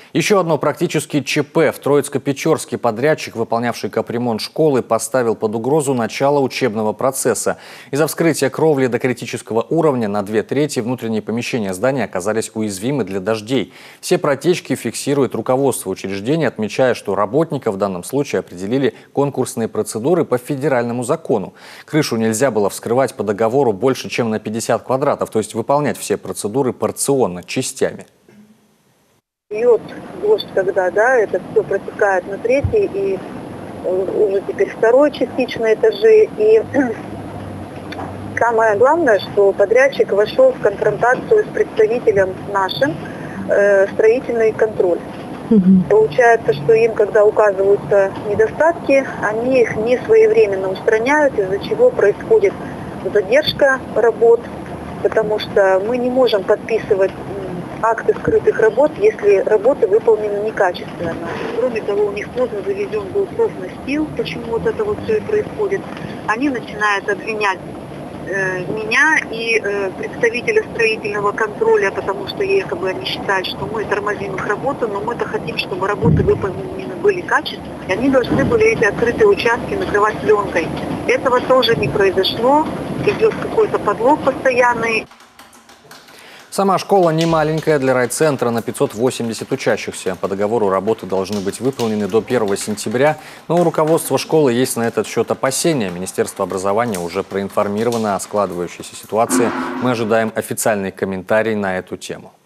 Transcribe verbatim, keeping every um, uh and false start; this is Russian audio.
Еще одно практически ЧП. В Троицко-Печорске подрядчик, выполнявший капремонт школы, поставил под угрозу начало учебного процесса. Из-за вскрытия кровли до критического уровня на две трети внутренние помещения здания оказались уязвимы для дождей. Все протечки фиксирует руководство учреждения, отмечая, что работников в данном случае определили конкурсные процедуры по федеральному закону. Крышу нельзя было вскрывать по договору больше, чем на пятьдесят квадратов, то есть выполнять все процедуры порционно, частями. Льет дождь, когда, да, это все протекает на третий и уже теперь второй частично этажи. И самое главное, что подрядчик вошел в конфронтацию с представителем нашим, э, строительный контроль. Угу. Получается, что им, когда указываются недостатки, они их не своевременно устраняют, из-за чего происходит задержка работ, потому что мы не можем подписывать акты скрытых работ, если работы выполнены некачественно. Кроме того, у них поздно завезен был профнастил, почему вот это вот все и происходит. Они начинают обвинять э, меня и э, представителя строительного контроля, потому что якобы они считают, что мы тормозим их работу, но мы-то хотим, чтобы работы выполнены были качественно. И они должны были эти открытые участки накрывать пленкой. Этого тоже не произошло, идет какой-то подлог постоянный. Сама школа не маленькая, для райцентра на пятьсот восемьдесят учащихся. По договору работы должны быть выполнены до первого сентября, но у руководства школы есть на этот счет опасения. Министерство образования уже проинформировано о складывающейся ситуации. Мы ожидаем официальный комментарий на эту тему.